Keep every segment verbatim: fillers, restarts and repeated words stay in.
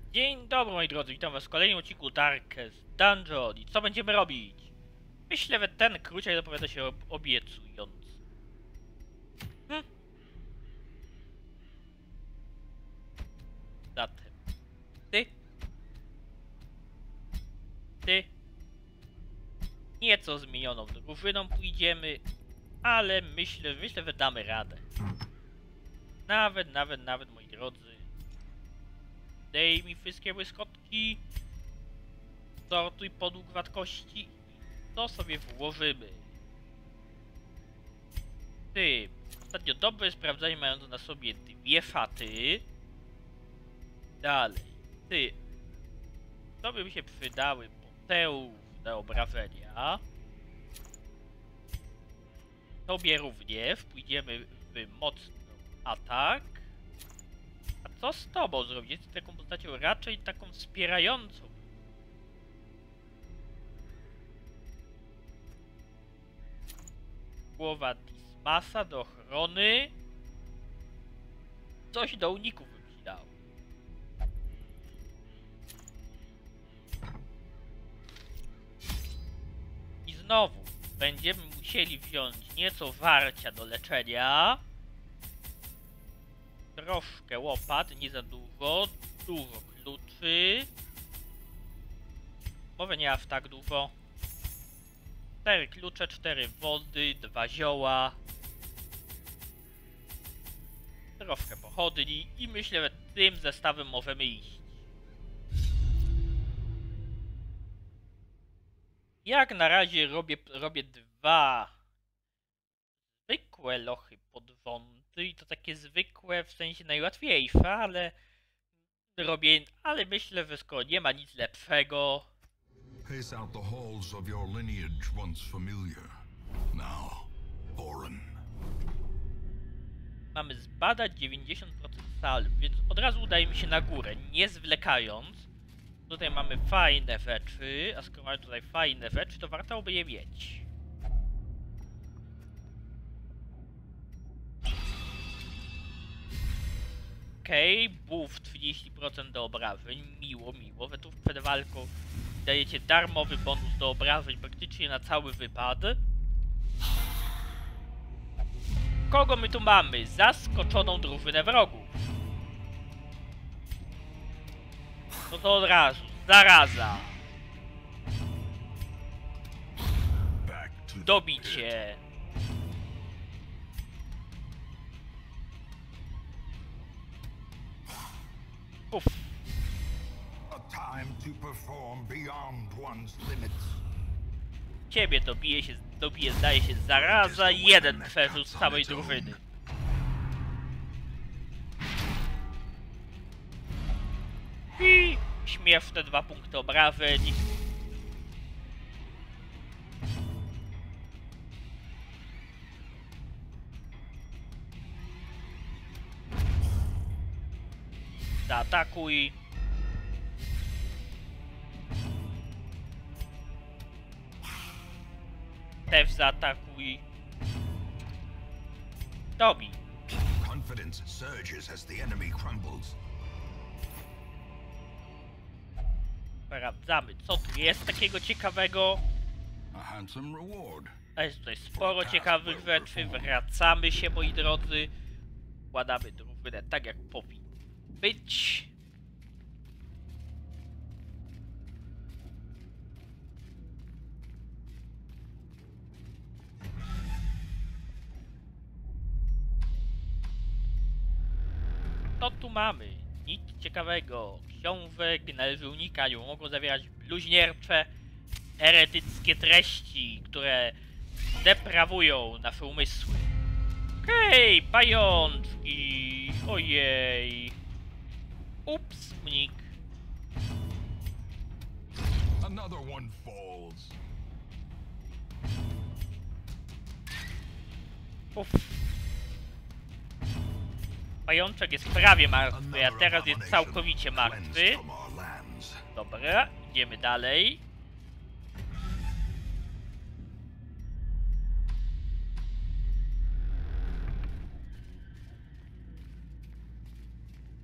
Dzień dobry moi drodzy, witam was w kolejnym odcinku Darkest Dungeon. I co będziemy robić? Myślę, że ten krócej zapowiada się ob obiecując. Hm. Zatem ty Ty Nieco zmienioną drużyną pójdziemy, ale myślę, myślę, że damy radę. Nawet, nawet, nawet moi drodzy. Dej mi wszystkie błyskotki. Sortuj podług wartości. To sobie włożymy. Ty, ostatnio dobre sprawdzanie mające na sobie dwie faty. Dalej, ty, to by mi się przydały potełów do obrażenia. Tobie również pójdziemy w mocny atak. A co z tobą zrobić? Jesteś taką postacią raczej taką wspierającą. Głowa Dismasa do ochrony. Coś do uników bym ci dał. I znowu będziemy musieli wziąć nieco warcia do leczenia. Troszkę łopat, nie za dużo. Dużo kluczy. Może nie aż tak dużo. Cztery klucze, cztery wody, dwa zioła. Troszkę pochodni i myślę, że tym zestawem możemy iść. Jak na razie robię, robię dwa zwykłe lochy podwąty i to takie zwykłe, w sensie najłatwiejsze, ale robię, ale myślę, że skoro nie ma nic lepszego. Pace out the halls of your lineage once familiar. Now, foreign. Mamy zbadać dziewięćdziesiąt procent sal, więc od razu udajemy się na górę, nie zwlekając. Tutaj mamy fajne rzeczy, a skoro mamy tutaj fajne rzeczy, to warto by je mieć. Okej, okay, buff trzydzieści procent do obrażeń, miło, miło, że tu przed walką dajecie darmowy bonus do obrażeń praktycznie na cały wypad. Kogo my tu mamy? Zaskoczoną drużynę wrogów. No to od razu, zaraza. Dobicie. Uff. Ciebie dobije się, dobije zdaje się zaraza, jeden przerzut z całej drużyny. I śmieszne dwa punkty obrażeń. Zaatakuj. Też zaatakuj. Dobij. Confidence surges as the enemy crumbles. Sprawdzamy, co tu jest takiego ciekawego. A handsome reward. A jest tutaj sporo ciekawych rzeczy. Wracamy się, moi drodzy. Wkładamy drużynę tak, jak powinno być. Co tu mamy? Nic ciekawego. Książek należy unikać, bo mogą zawierać bluźniercze, heretyckie treści, które deprawują nasze umysły. Hej, pajączki! Ojej! Ups, mnik. Another one falls. Uff. Pajączek jest prawie martwy, a teraz jest całkowicie martwy. Dobra, idziemy dalej.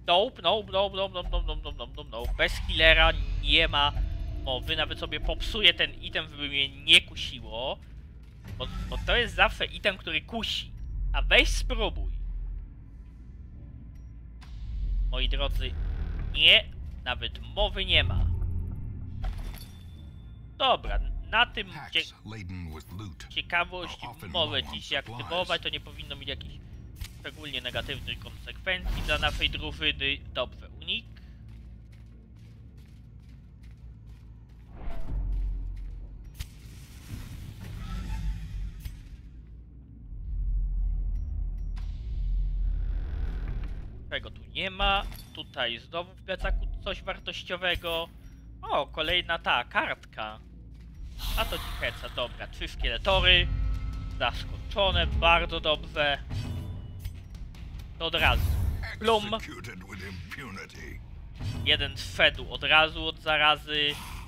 Nope, nope, nope, nope, nope, nope, nope, nope, nope, nope. Bez killera nie ma mowy, nawet sobie popsuję ten item, żeby mnie nie kusiło. Bo, bo to jest zawsze item, który kusi. A weź spróbuj. Moi drodzy, nie, nawet mowy nie ma. Dobra, na tym cie ciekawość mogę dziś aktywować, to nie powinno mieć jakichś szczególnie negatywnych konsekwencji dla naszej drużyny. Dobrze, unik. Czego tu nie ma. Tutaj znowu w plecaku coś wartościowego. O, kolejna ta kartka. A to cicheca, dobra. Trzy szkieletory. Zaskoczone, bardzo dobrze. To od razu. Plum. Jeden zszedł od razu od zarazy.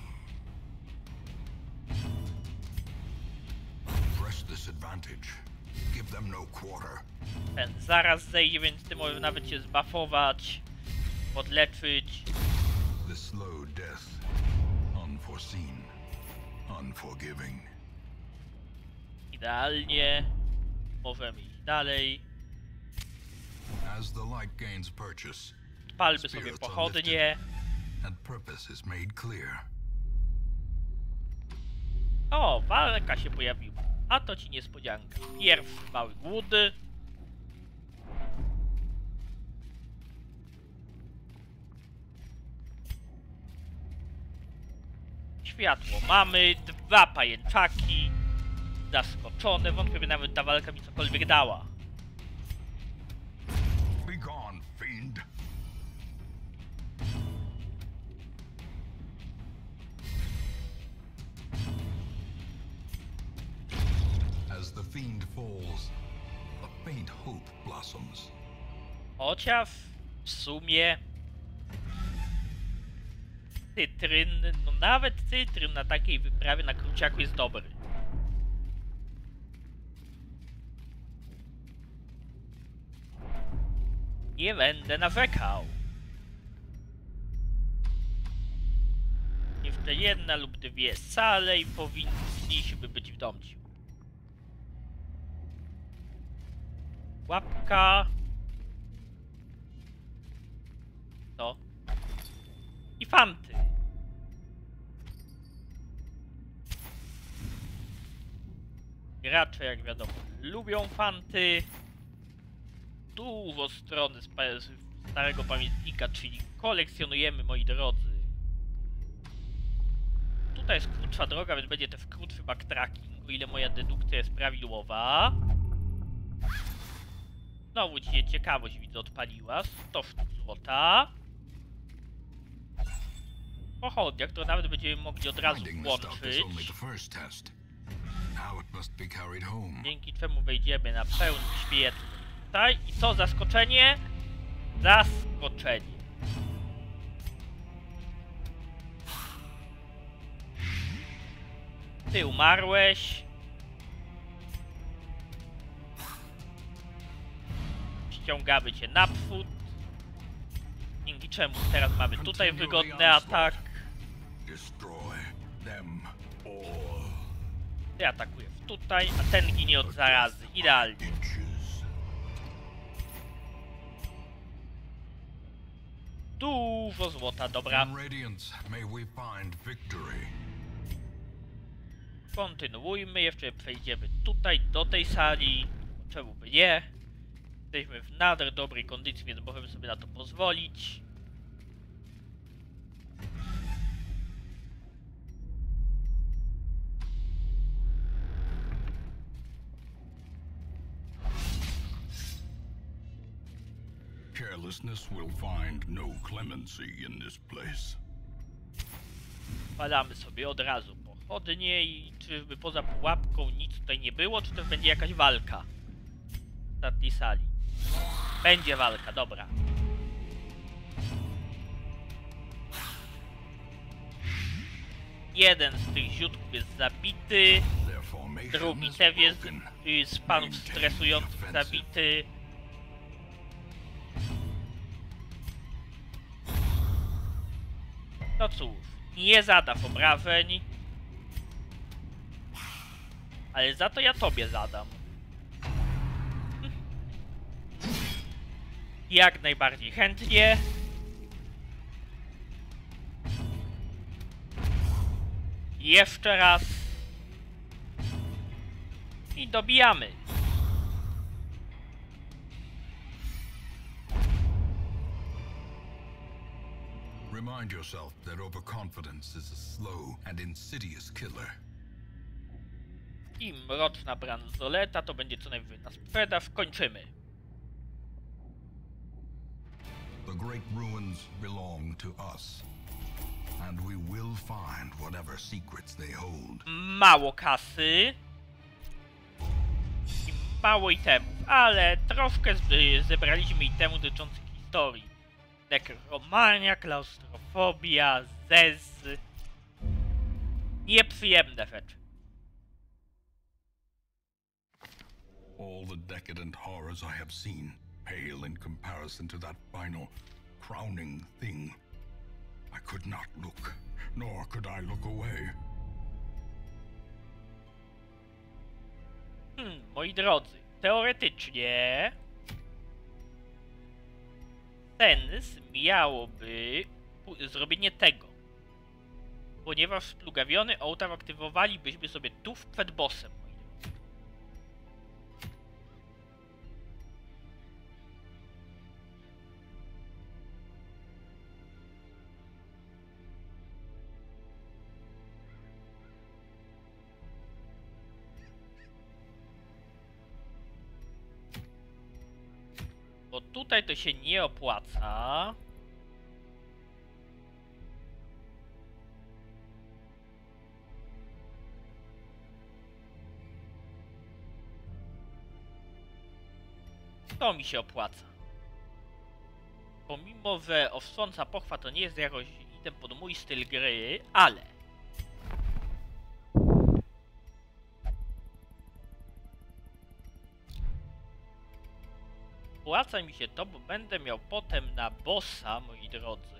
Ten zaraz zejdzie, więc ty możesz nawet się zbuffować, podleczyć. Idealnie. Możemy iść dalej. Odpalmy sobie pochodnie. O, walka się pojawiła. A to ci niespodzianka. Pierwszy mały głód. Światło mamy, dwa pajęczaki. Zaskoczone, wątpię, by nawet ta walka mi cokolwiek dała. Chociaż w sumie cytryn, no nawet cytryn na takiej wyprawie na kruciaku jest dobry. Nie będę narzekał. Jeszcze jedna lub dwie sale i powinniśmy być w domciu. Łapka. To. I fanty. Gracze, jak wiadomo, lubią fanty. Dużo strony z starego pamiętnika, czyli kolekcjonujemy, moi drodzy. Tutaj jest krótsza droga, więc będzie też krótszy backtracking, o ile moja dedukcja jest prawidłowa. Znowu ci się ciekawość, widzę, odpaliła. sto sztuk złota. Pochodnia, którą nawet będziemy mogli od razu włączyć. Dzięki czemu wejdziemy na pełny świetny. Tutaj. I co? Zaskoczenie? Zaskoczenie. Ty umarłeś. Ściągamy cię naprzód. Dzięki czemu teraz mamy tutaj wygodny atak. Ty atakujesz tutaj, a ten ginie od zarazy. Idealnie. Dużo złota, dobra. Kontynuujmy, jeszcze przejdziemy tutaj, do tej sali. Czemu by nie? Jesteśmy w nader dobrej kondycji, więc możemy sobie na to pozwolić. Carelessness will find no clemency in this place. Palamy sobie od razu pochodnie i czyżby poza pułapką nic tutaj nie było, czy też będzie jakaś walka w ostatniej sali? Będzie walka, dobra. Jeden z tych ziutków jest zabity, drugi też jest z panów stresujących zabity. No cóż, nie zadaw obrażeń. Ale za to ja tobie zadam. Jak najbardziej chętnie. Jeszcze raz. I dobijamy. Remind yourself that overconfidence is a slow and insidious killer. I mroczna bransoleta to będzie co najwyżej na sprzedaż. Kończymy. The great ruins belong to us, and we will find whatever secrets they hold. Mało kasy. I mało itemów, ale troszkę zebraliśmy itemów dotyczących historii. Nekromania, klaustrofobia, zez. Nieprzyjemne rzeczy. All the decadent horrors I have seen pale in comparison to that final, crowning thing. I could not look, nor could I look away. Hmm, moi drodzy, teoretycznie sens miałoby zrobienie tego. Ponieważ splugawiony ołtarz aktywowalibyśmy sobie tuż przed bossem. Bo tutaj to się nie opłaca. To mi się opłaca. Pomimo, że owsąca pochwa to nie jest jakoś item pod mój styl gry, ale opłaca mi się to, bo będę miał potem na bossa, moi drodzy,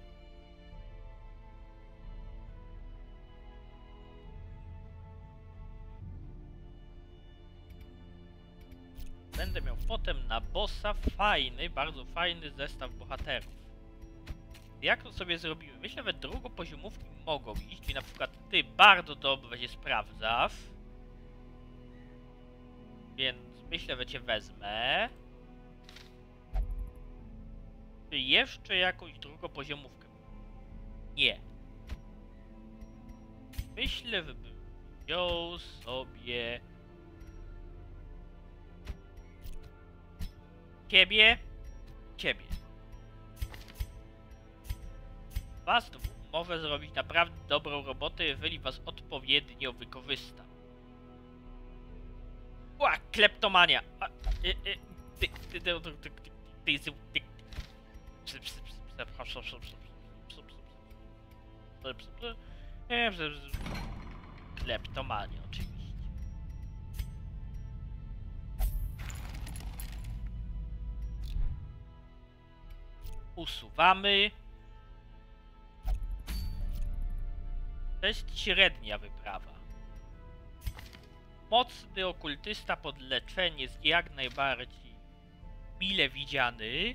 będę miał potem na bossa fajny, bardzo fajny zestaw bohaterów. Jak to sobie zrobimy? Myślę, że drugopoziomówki mogą iść i na przykład ty bardzo dobrze się sprawdzasz. Więc myślę, że cię wezmę. Czy jeszcze jakąś drugopoziomówkę? Nie. Myślę, że bym wziął sobie ciebie, ciebie. Was dwóch może zrobić naprawdę dobrą robotę, jeżeli was odpowiednio wykorzysta. Ła, kleptomania! Kleptomania, oczywiście. Usuwamy. To jest średnia wyprawa. Mocny okultysta pod leczenie jest jak najbardziej mile widziany.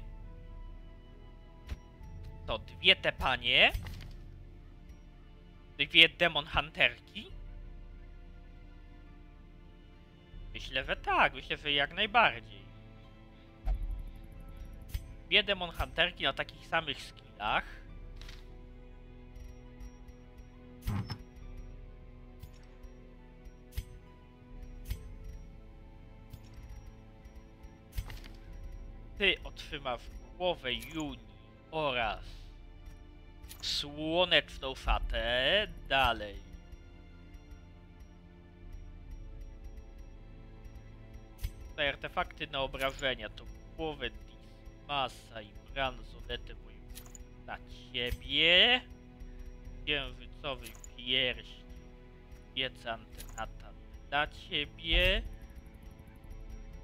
To dwie te panie. Dwie demon hunterki. Myślę, że tak. Myślę, że jak najbardziej. Dwie demon hunterki na takich samych skillach. Ty otrzymasz głowę Juni oraz słoneczną szatę. Dalej. Tutaj artefakty na obrażenia to głowę Dismasa i bransoletę na ciebie. Księżycowy pierścień. Wiedza antenata dla ciebie.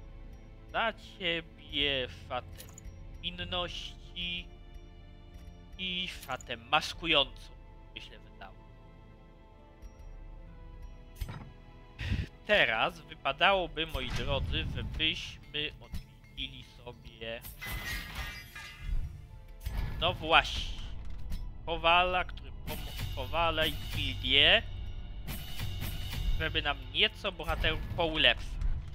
Dla ciebie szatę inności. i szatę maskującą, myślę, wydało. Teraz wypadałoby, moi drodzy, żebyśmy odwiedzili sobie... No właśnie. Kowala, który Kowala i gildię, żeby nam nieco bohaterów poulepszyć.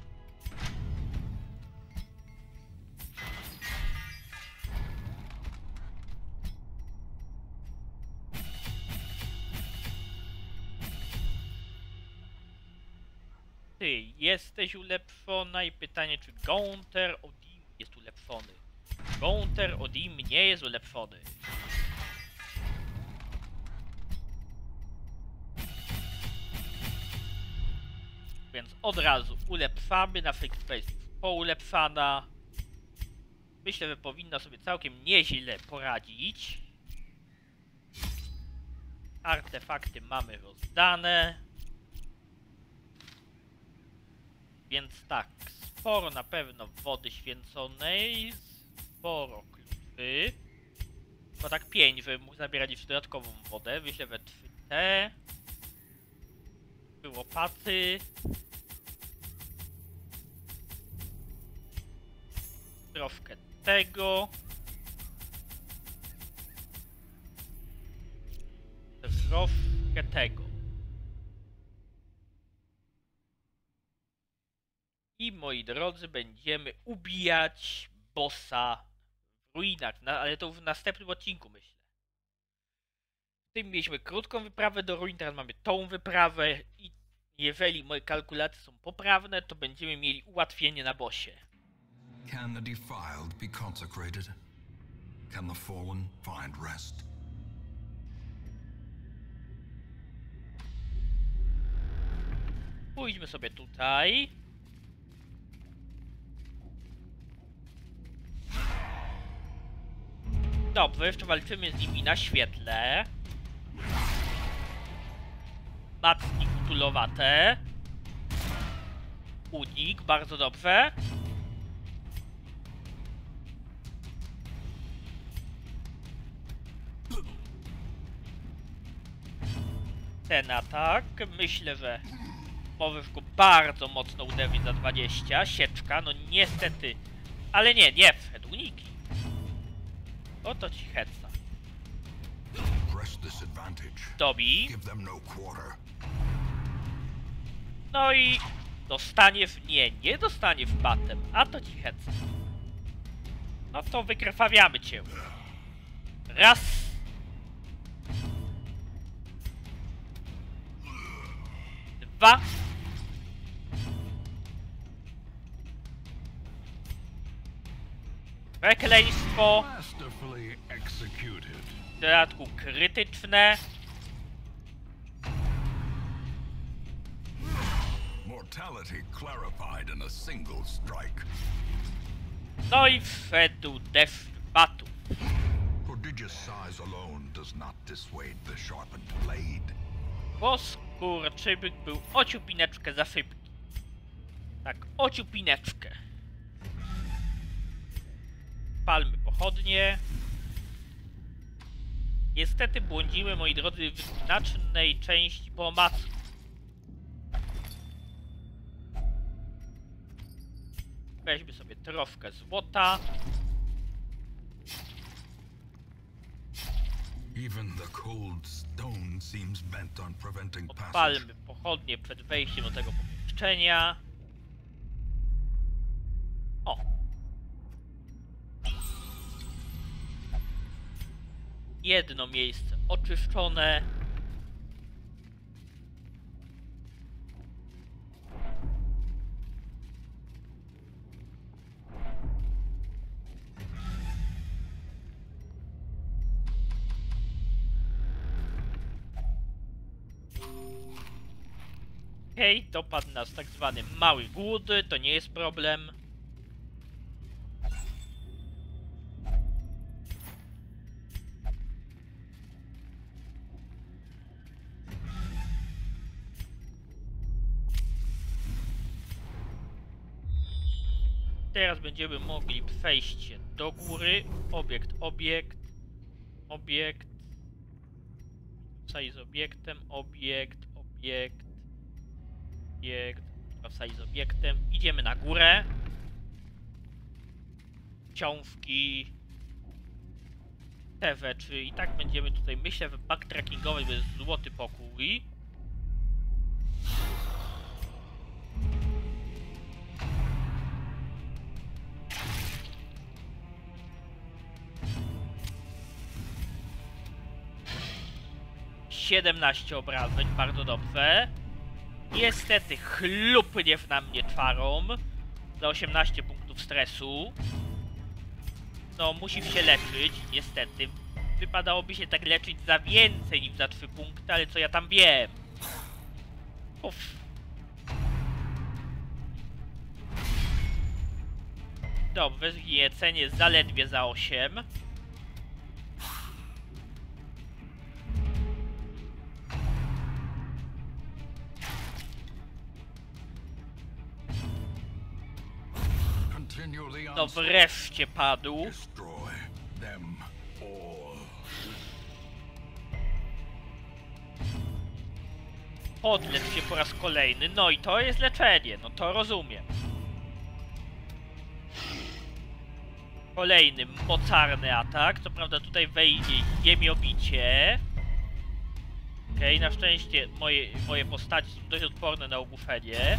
Ty jesteś ulepszona i pytanie, czy Gaunter Odim jest ulepszony. Gaunter Odim nie jest ulepszony. Więc od razu ulepszamy, na Fake jest poulepszana. Myślę, że powinna sobie całkiem nieźle poradzić. Artefakty mamy rozdane. Więc tak, sporo na pewno wody święconej, sporo kluczy. Bo tak pięć, żeby mógł zabierać jeszcze dodatkową wodę. Wyślę we trzy te. Łopaty. Troszkę tego. Troszkę tego. I moi drodzy, będziemy ubijać bossa w ruinach, na, ale to w następnym odcinku, myślę. W tym mieliśmy krótką wyprawę do ruin, teraz mamy tą wyprawę i jeżeli moje kalkulacje są poprawne, to będziemy mieli ułatwienie na bossie. Can the defiled be consecrated? Can the fallen find rest? Pójdźmy sobie tutaj. Dobrze, jeszcze walczymy z nimi na świetle. Matki kutulowate. Unik, bardzo dobrze. Ten atak, myślę, że możesz go bardzo mocno uderzyć za dwadzieścia. Sieczka, no niestety. Ale nie, nie wszedł, uniki. Oto ci heca. Dobi. No i dostanie w... Nie, nie dostanie w batem, a to ci heca. No to wykrwawiamy cię. Raz. Dwa. Przekleństwo. W dodatku krytyczne. No i wszedł deszcz batów. Bo skurczybyk był ociupineczkę za szybki. Tak, ociupineczkę. Palmy pochodnie. Niestety błądzimy, moi drodzy, w znacznej części po omacku. Weźmy sobie troszkę złota. Odpalmy pochodnie przed wejściem do tego pomieszczenia. O! Jedno miejsce oczyszczone. Okej, okay, dopadł nas tak zwany mały głód, to nie jest problem. Teraz będziemy mogli przejść się do góry. Obiekt, obiekt. Obiekt. W sali z obiektem, obiekt, obiekt, obiekt. W sali z obiektem. Idziemy na górę. Książki. Te rzeczy. I tak będziemy tutaj, myślę, że backtrackingować, bo jest złoty pokój. siedemnaście obrażeń, bardzo dobrze. Niestety chlupnie na mnie czarą. Za osiemnaście punktów stresu. No, musi się leczyć, niestety. Wypadałoby się tak leczyć za więcej niż za trzy punkty, ale co ja tam wiem? Uff. Dobrze, zgniecenie zaledwie za osiem. No wreszcie padł. Podlecz się po raz kolejny. No i to jest leczenie. No to rozumiem. Kolejny mocarny atak. Co prawda tutaj wejdzie ziemiobicie. Okej, okay, na szczęście moje, moje postacie są dość odporne na ogłuszenie.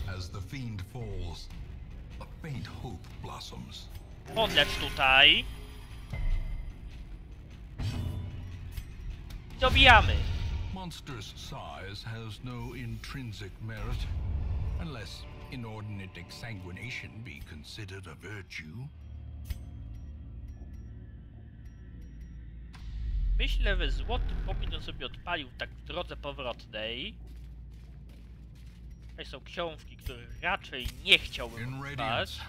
Podlecz tutaj. Dobijamy. Monstrous size has no intrinsic merit, unless inordinate exsanguination be considered a virtue. Myślę, że złoty pokój on sobie odpalił tak w drodze powrotnej. Tutaj są książki, które raczej nie chciałbym czytać.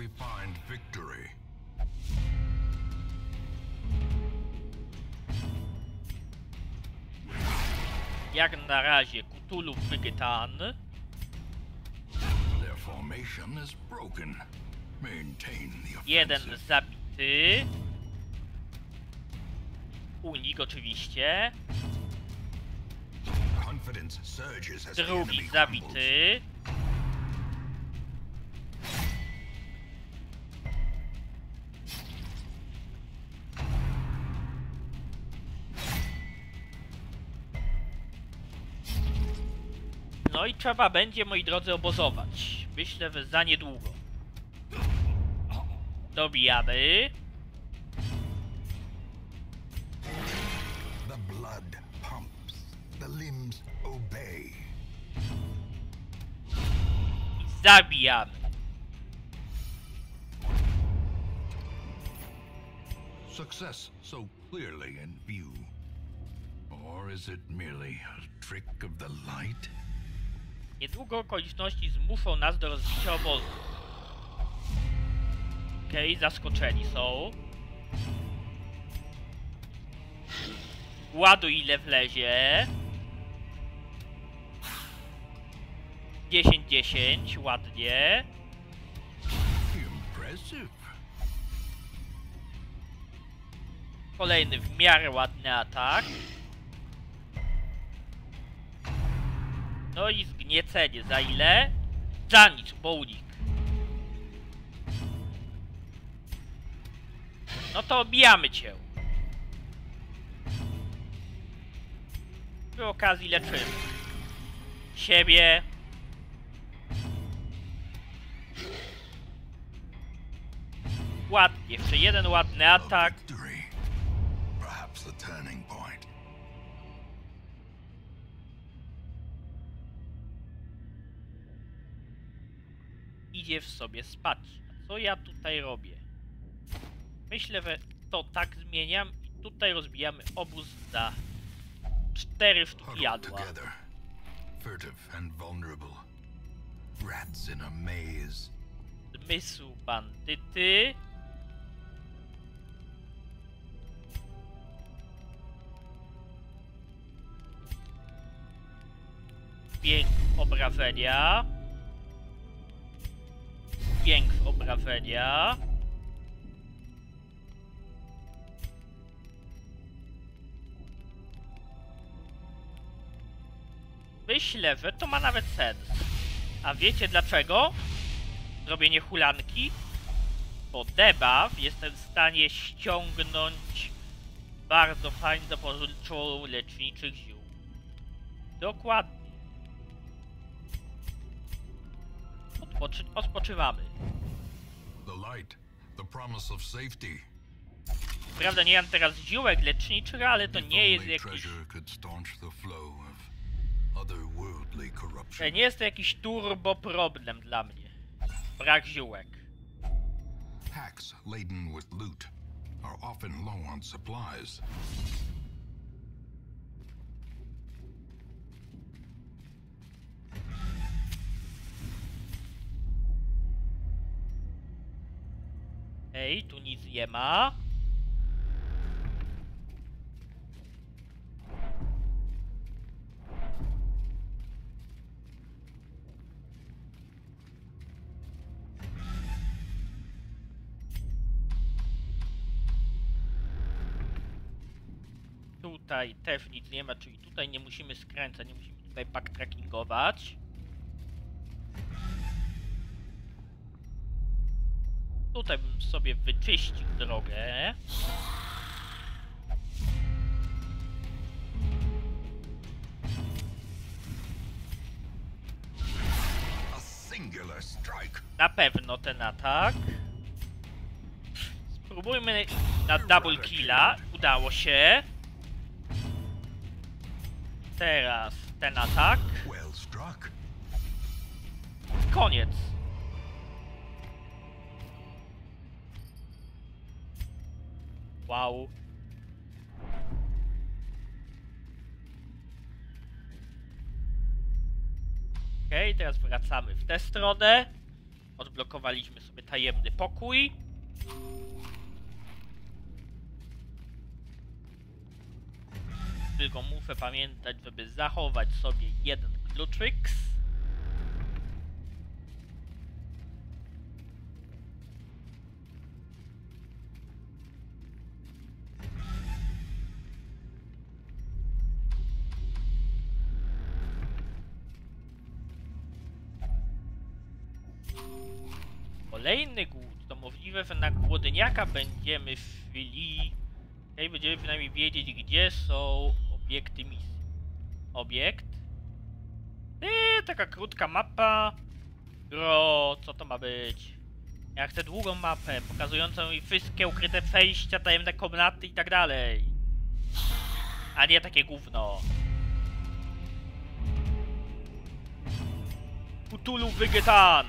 Jak na razie Cthulhu Wygetan. Jeden zabity. Unik oczywiście. Drugi zabity. No i trzeba będzie, moi drodzy, obozować. Myślę, że za niedługo. Dobijamy. Zabijamy. Success so clearly in view. Or is it merely a trick of the light? Niedługo okoliczności zmuszą nas do rozbicia obozu. Okej, okay, zaskoczeni są. Ładuj ile wlezie. dziesięć dziesięć, ładnie. Kolejny w miarę ładny atak. No i zgniecenie za ile? Za nic, bo unik. No to obijamy cię. Przy okazji leczymy siebie. Ładnie, jeszcze jeden ładny atak. Idzie w sobie spać. A co ja tutaj robię? Myślę, że to tak zmieniam i tutaj rozbijamy obóz za cztery sztuki jadła. Zmysł bandyty. Dźwięk obrażenia. Dźwięk obrażenia. myślę, że to ma nawet sens. A wiecie dlaczego? Zrobienie hulanki? Bo debuff jestem w stanie ściągnąć bardzo fajnie zapożyczą leczniczych ziół. Dokładnie. Odpoczy odpoczywamy. The light, the promise of safety. Prawda, nie mam teraz ziółek leczniczych, ale to nie jest jakiś... Nie jest to jakiś turbo problem dla mnie. Brak ziółek. Packs laden with loot are often low on supplies. Ej, tu nic nie ma. Tutaj też nic nie ma, czyli tutaj nie musimy skręcać, nie musimy tutaj backtrackingować. Tutaj bym sobie wyczyścił drogę. A singular strike. Na pewno ten atak. Spróbujmy na double killa. Udało się. Teraz ten atak. Koniec. Wow. Okej, okay, teraz wracamy w tę stronę. Odblokowaliśmy sobie tajemny pokój. Tylko muszę pamiętać, żeby zachować sobie jeden kluczyk. Kolejny głód. To możliwe, że na głodniaka będziemy szli. Tutaj będziemy przynajmniej wiedzieć, gdzie są obiekty misji. Obiekt. Eee, taka krótka mapa. Gro, co to ma być? Ja chcę długą mapę, pokazującą mi wszystkie ukryte przejścia, tajemne komnaty i tak dalej. A nie takie gówno. Cthulhu Wygetan!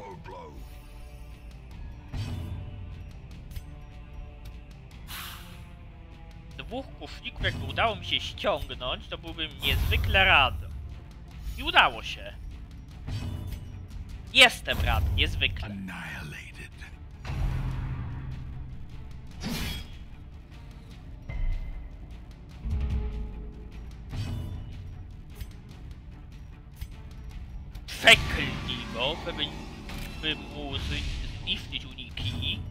Dwóch kuszników, jakby udało mi się ściągnąć, to byłbym niezwykle rad. I udało się. Jestem rad, niezwykle. Przeklnij go, żeby, by mu zniszczyć uniki.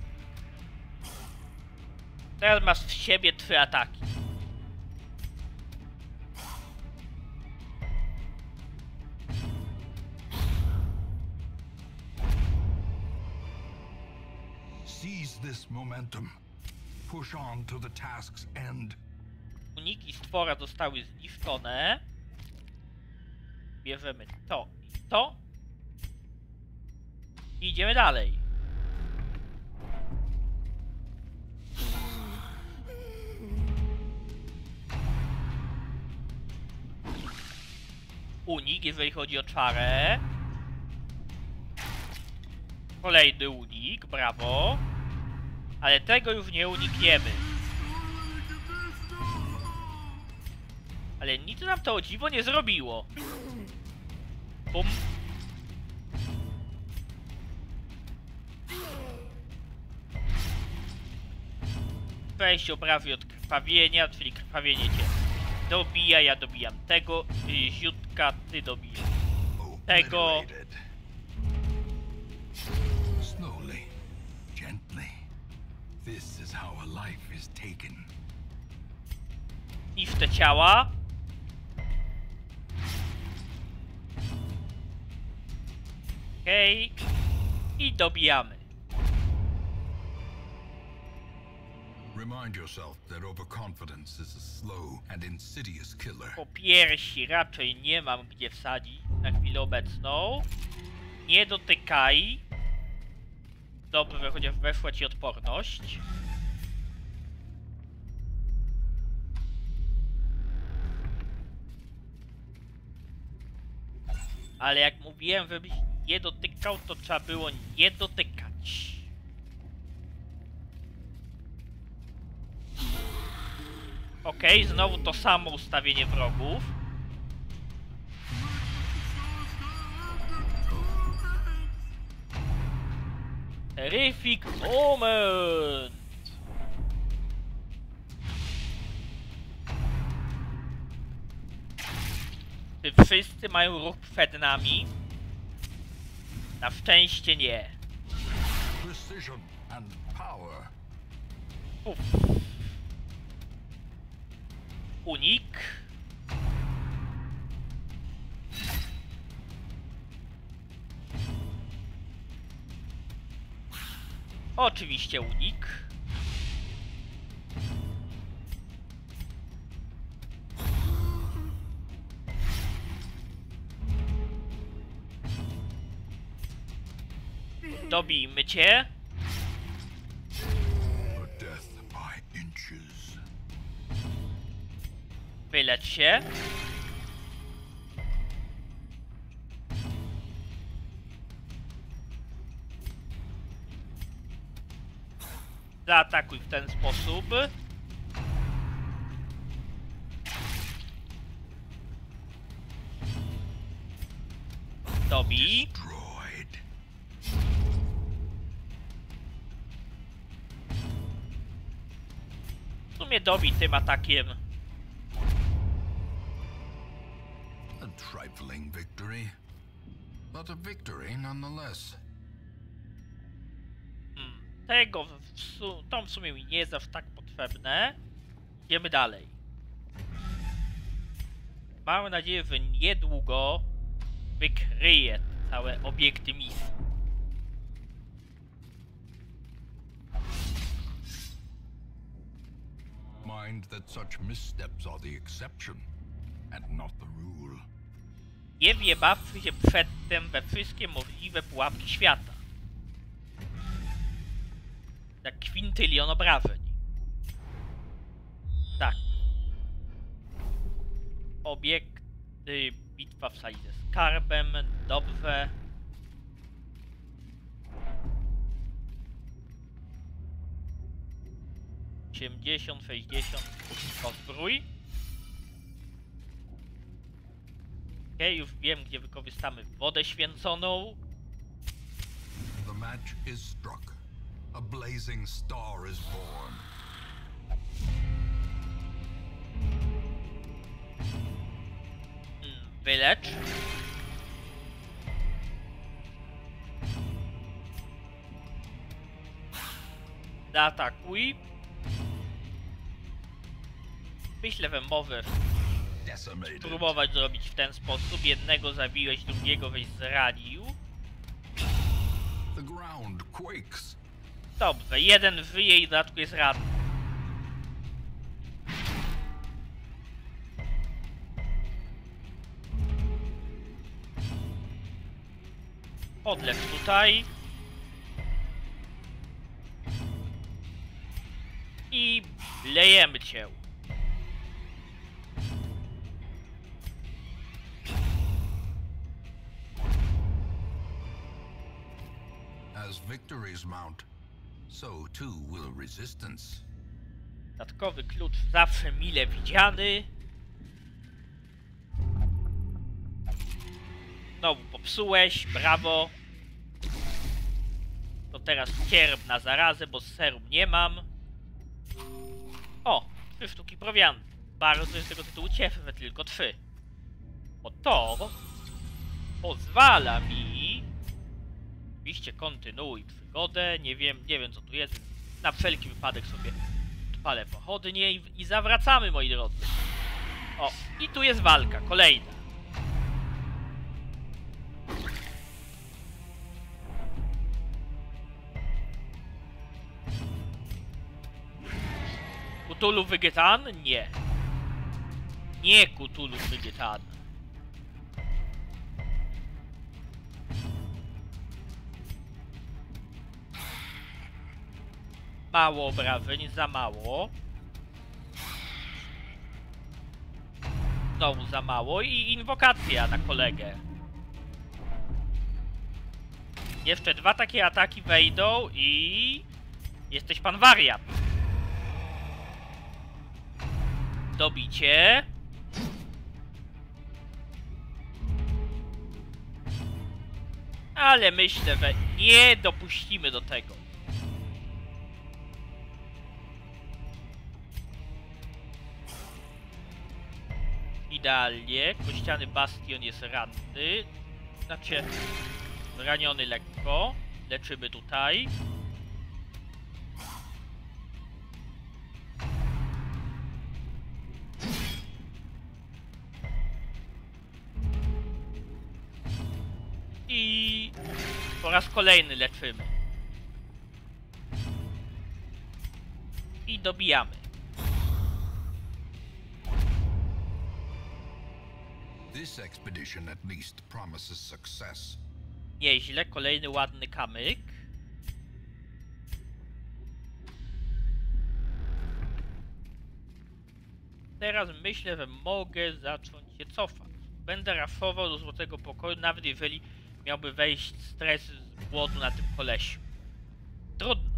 Teraz masz w siebie trzy ataki. Seize this momentum. Push on to the task's end. Uniki stwora zostały zniszczone. Bierzemy to i to. I idziemy dalej. Unik, jeżeli chodzi o czarę. Kolejny unik, brawo. Ale tego już nie unikniemy. Ale nic nam to o dziwo nie zrobiło. Bum. Przejście oprawy od krwawienia, czyli krwawienie cię dobija, ja dobijam tego, y, ziutka, ty dobijasz tego. Slowly, gently. This is how a life is taken. Niż te ciała. Okej. I dobijamy. Remind yourself that overconfidence is a slow and insidious killer. Po piersi raczej nie mam gdzie wsadzić na chwilę obecną. Nie dotykaj. Dobrze, chociaż weszła ci odporność. Ale jak mówiłem, żebyś nie dotykał, to trzeba było nie dotykać. Okej, okay, znowu to samo ustawienie wrogów. Terrific moment! Czy wszyscy mają ruch przed nami? Na szczęście nie. Precision and power. Uf. Unik. Oczywiście unik. Dobijmy cię. Wylecz się. Zaatakuj w ten sposób. Dobij. W sumie dobij tym atakiem. A trifling victory, but a victory nonetheless. Hmm, tego w su to w sumie mi nie jest aż tak potrzebne. Idziemy dalej. Mam nadzieję, że niedługo wykryję całe obiekty misji. Mind that such missteps are the exception and not the rule. Nie wjebawszy się przedtem we wszystkie możliwe pułapki świata. Jak kwintylion obrażeń. Tak. Obiekty, bitwa w sali ze skarbem, dobrze. osiemdziesiąt, sześćdziesiąt, pozbrój. Okej, okay, już wiem, gdzie wykorzystamy wodę święconą. The match is struck. A blazing star is born. Wylecz. Zaatakuj. Myślę, że możesz spróbować zrobić w ten sposób. Jednego zabiłeś, drugiego weź zranił. Dobrze, jeden wyje i w dodatku jest ranny. Podlecz tutaj. I lejemy cię. As victories mount, so too will resistance. Dodatkowy klucz zawsze mile widziany. Znowu popsułeś, brawo. To teraz cierp na zarazę, bo serum nie mam. O, trzy sztuki prowiantu. Bardzo jest z tego tytułu cieszę, że tylko trzy. Bo to pozwala mi... Oczywiście kontynuuj przygodę. Nie wiem, nie wiem co tu jest. Na wszelki wypadek sobie odpalę pochodnie i, i zawracamy, moi drodzy. O, i tu jest walka, kolejna. Cthulhu Wygetan? Nie. Nie Cthulhu Wygetan. Mało obrażeń, za mało. Znowu za mało i inwokacja na kolegę. Jeszcze dwa takie ataki wejdą i... Jesteś pan wariat. Dobicie. Ale myślę, że nie dopuścimy do tego. Idealnie. Kościany bastion jest ranny. Znaczy, raniony lekko. Leczymy tutaj. I po raz kolejny leczymy. I dobijamy. This expedition at least promises success. Nieźle, kolejny ładny kamyk. Teraz myślę, że mogę zacząć się cofać. Będę raszował do Złotego Pokoju, nawet jeżeli miałby wejść stres z głodu na tym kolesiu. Trudno.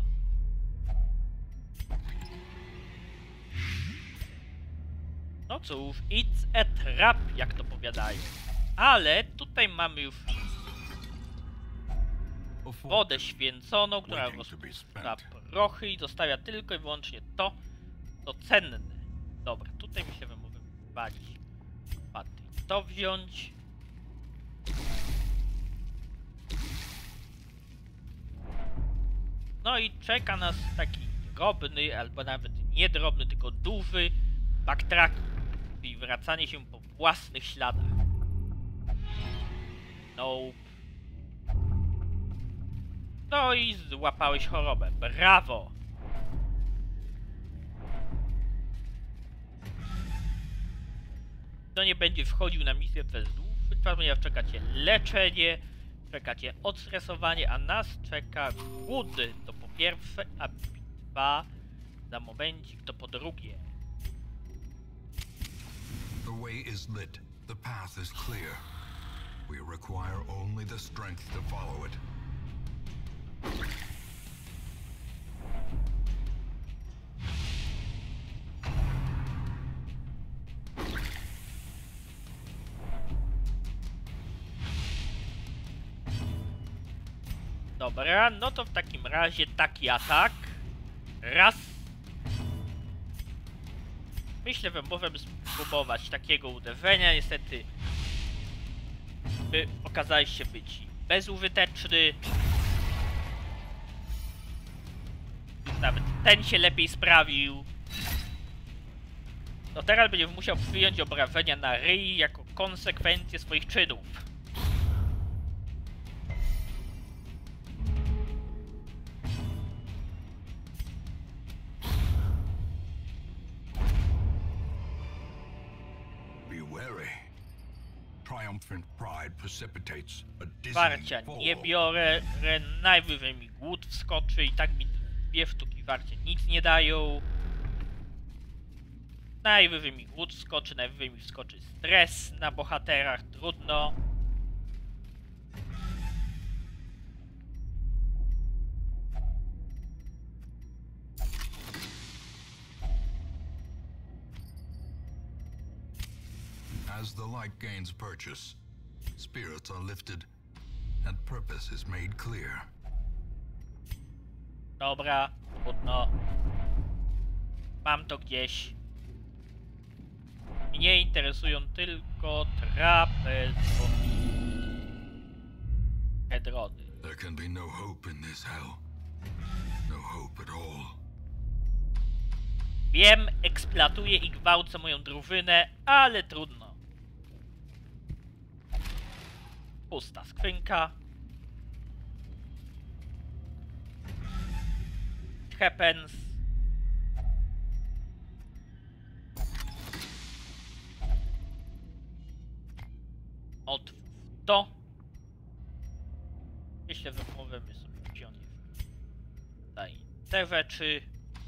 No cóż, it's a trap, jak to powiadają. Ale tutaj mamy już wodę święconą, która rozpuszcza prochy i zostawia tylko i wyłącznie to, co cenne. Dobra, tutaj myślę, że mogę walić. To wziąć. No i czeka nas taki drobny, albo nawet nie drobny, tylko duży backtrack, czyli wracanie się po własnych śladach. Nope. No i złapałeś chorobę. Brawo! Kto nie będzie wchodził na misję przez dłuższy czas, ponieważ czekacie leczenie, czekacie odstresowanie, a nas czeka głód, to po pierwsze, a bitwa za momencik to po drugie. The way is lit. The path is clear. We require only the strength to follow it. Dobra, no to w takim razie taki atak. Raz. Myślę, że możemy spróbować takiego uderzenia. Niestety by okazałeś się być bezużyteczny. Już nawet ten się lepiej sprawił. No teraz będziesz musiał przyjąć obrażenia na ryj jako konsekwencję swoich czynów. Triumphant pride precipitates a Warcia dizzying nie fall. biorę, że najwyżej mi głód wskoczy i tak mi dwie sztuki warcia nic nie dają. Najwyżej mi głód wskoczy, najwyżej mi wskoczy stres na bohaterach, trudno. As the light gains purchase, spirits are lifted, and purpose is made clear. Dobra, trudno. Mam to gdzieś. Mnie interesują tylko trapezo... hedrony. There can be no hope in this hell. No hope at all. Wiem, eksploatuję i gwałcę moją drużynę, ale trudno. Pusta skrzynka. Happens. otwórz to. Myślę, że możemy sobie wziąć tutaj te rzeczy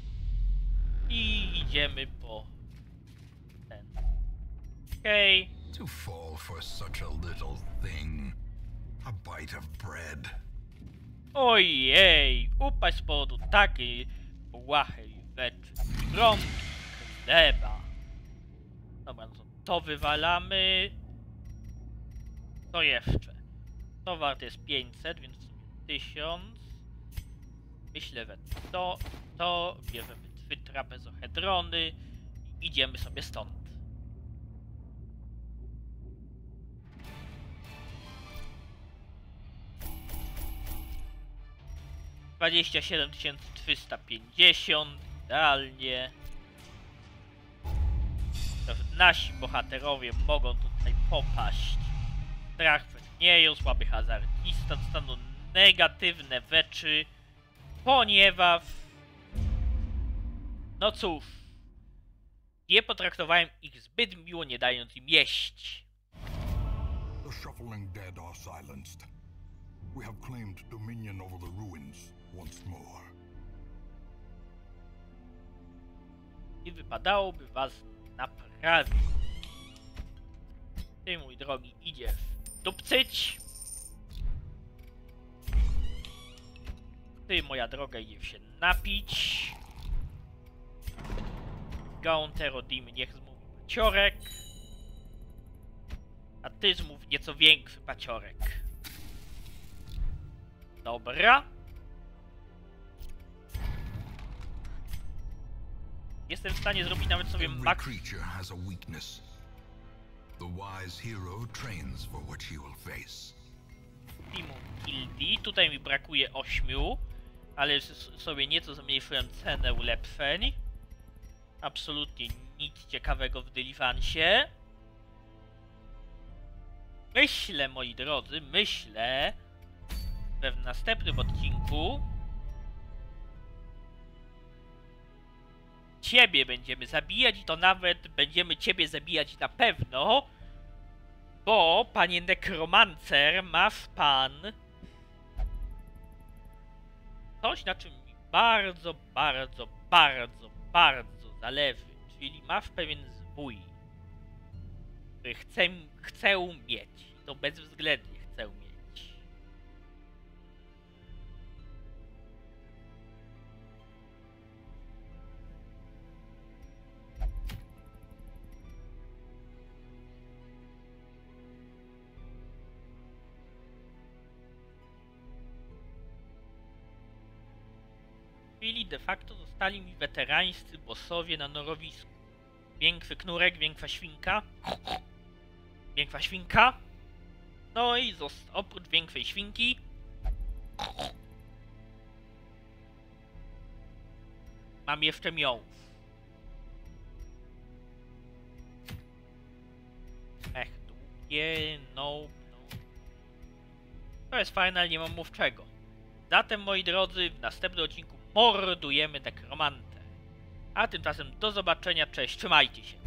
i idziemy po ten. Okej. Okay. To fall for such a little thing. A bite of bread. Ojej, upaść z powodu takiej błahej rzeczy. Kromki chleba. Dobra, no to, to wywalamy. Co jeszcze? To warte jest pięćset, więc w sumie tysiąc. Myślę, że to, to bierzemy trzy trapezohedrony i idziemy sobie stąd. dwadzieścia siedem tysięcy trzysta pięćdziesiąt, idealnie. To nasi bohaterowie mogą tutaj popaść. Strach przed nieją, słaby hazardista, dostaną negatywne rzeczy, ponieważ... No cóż, nie potraktowałem ich zbyt miło, nie dając im jeść. The shuffling dead are silenced. We have claimed dominion over the ruins once more. I wypadałoby was naprawić. Ty, mój drogi, idziesz dupcyć. Ty, moja droga, idziesz się napić. Gaunterodim niech zmówi paciorek. A ty zmów nieco większy paciorek. Dobra. Jestem w stanie zrobić nawet sobie max... creature has a weakness. The wise hero trains for what she will face. Teamu Gildii. Tutaj mi brakuje ośmiu, ale sobie nieco zmniejszyłem cenę ulepszeń. Absolutnie nic ciekawego w Delivancie. Myślę, moi drodzy, myślę, że w następnym odcinku ciebie będziemy zabijać i to nawet będziemy ciebie zabijać na pewno, bo, panie nekromancer, masz pan coś, na czym mi bardzo, bardzo, bardzo, bardzo zależy, czyli masz pewien zwój, który chcę, chcę mieć, i to bezwzględnie chcę mieć. Czyli de facto zostali mi weterańscy bossowie na norowisku. Większy knurek, większa świnka. Większa świnka. No i oprócz większej świnki mam jeszcze miąż. Ech, długie, no, no. To jest fajne, ale nie mam mówczego. Zatem, moi drodzy, w następnym odcinku mordujemy nekromantę. A tymczasem do zobaczenia, cześć, trzymajcie się.